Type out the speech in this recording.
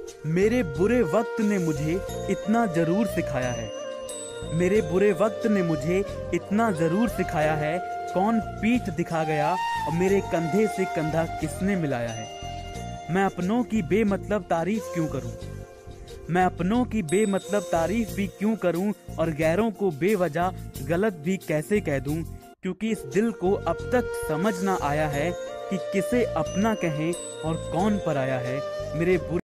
मेरे बुरे वक्त ने मुझे इतना जरूर सिखाया है, मेरे बुरे वक्त ने मुझे इतना जरूर सिखाया है, कौन पीठ दिखा गया और मेरे कंधे से कंधा किसने मिलाया है। मैं अपनों की बेमतलब तारीफ क्यों करूं, मैं अपनों की बेमतलब तारीफ भी क्यों करूं और गैरों को बेवजह गलत भी कैसे कह दूं, क्योंकि इस दिल को अब तक समझ ना आया है कि किसे अपना कहें और कौन पराया है। मेरे बुरे